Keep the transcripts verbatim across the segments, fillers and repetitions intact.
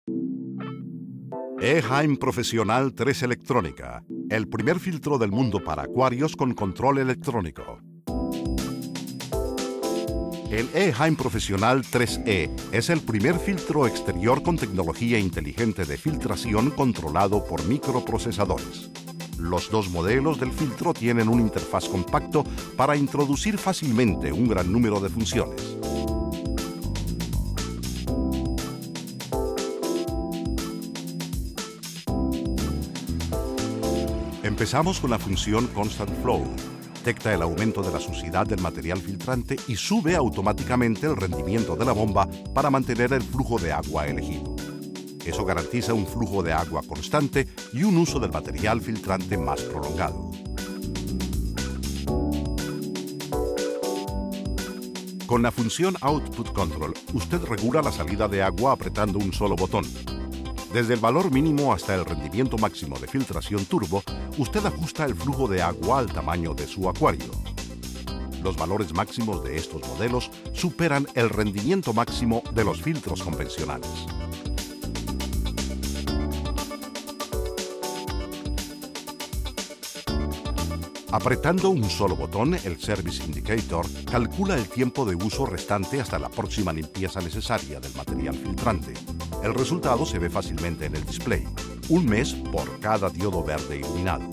Eheim Profesional tres Electrónica, el primer filtro del mundo para acuarios con control electrónico. El Eheim Profesional tres E es el primer filtro exterior con tecnología inteligente de filtración controlado por microprocesadores. Los dos modelos del filtro tienen un interfaz compacto para introducir fácilmente un gran número de funciones. Empezamos con la función Constant Flow. Detecta el aumento de la suciedad del material filtrante y sube automáticamente el rendimiento de la bomba para mantener el flujo de agua elegido. Eso garantiza un flujo de agua constante y un uso del material filtrante más prolongado. Con la función Output Control, usted regula la salida de agua apretando un solo botón. Desde el valor mínimo hasta el rendimiento máximo de filtración turbo, usted ajusta el flujo de agua al tamaño de su acuario. Los valores máximos de estos modelos superan el rendimiento máximo de los filtros convencionales. Apretando un solo botón, el Service Indicator calcula el tiempo de uso restante hasta la próxima limpieza necesaria del material filtrante. El resultado se ve fácilmente en el display, un mes por cada diodo verde iluminado.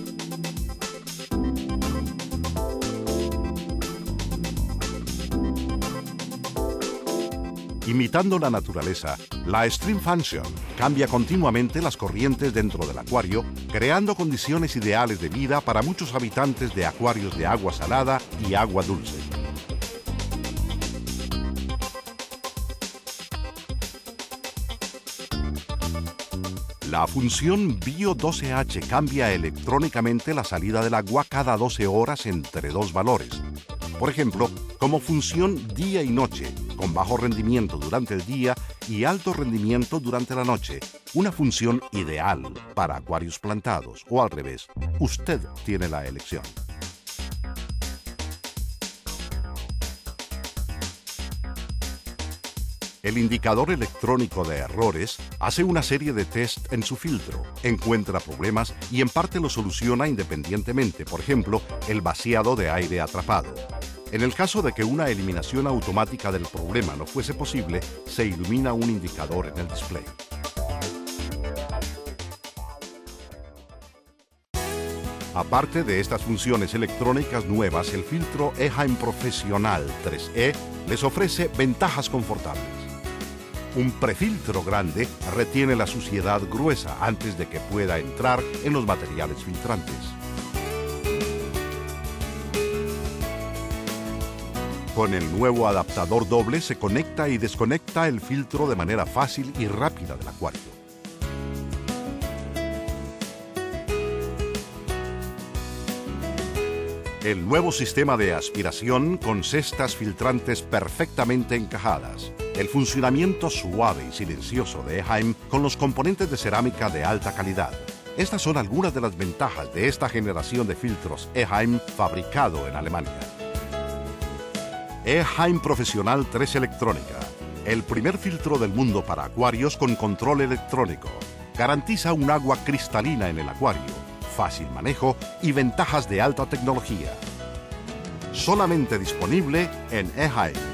Imitando la naturaleza, la Stream Function cambia continuamente las corrientes dentro del acuario, creando condiciones ideales de vida para muchos habitantes de acuarios de agua salada y agua dulce. La función Bio doce H cambia electrónicamente la salida del agua cada doce horas entre dos valores. Por ejemplo, como función día y noche, con bajo rendimiento durante el día y alto rendimiento durante la noche. Una función ideal para acuarios plantados o al revés. Usted tiene la elección. El indicador electrónico de errores hace una serie de test en su filtro, encuentra problemas y en parte los soluciona independientemente, por ejemplo, el vaciado de aire atrapado. En el caso de que una eliminación automática del problema no fuese posible, se ilumina un indicador en el display. Aparte de estas funciones electrónicas nuevas, el filtro Eheim Profesional tres E les ofrece ventajas confortables. Un prefiltro grande retiene la suciedad gruesa antes de que pueda entrar en los materiales filtrantes. Con el nuevo adaptador doble se conecta y desconecta el filtro de manera fácil y rápida del acuario. El nuevo sistema de aspiración con cestas filtrantes perfectamente encajadas. El funcionamiento suave y silencioso de Eheim con los componentes de cerámica de alta calidad. Estas son algunas de las ventajas de esta generación de filtros Eheim fabricado en Alemania. Eheim Profesional tres Electrónica, el primer filtro del mundo para acuarios con control electrónico. Garantiza un agua cristalina en el acuario, fácil manejo y ventajas de alta tecnología. Solamente disponible en Eheim.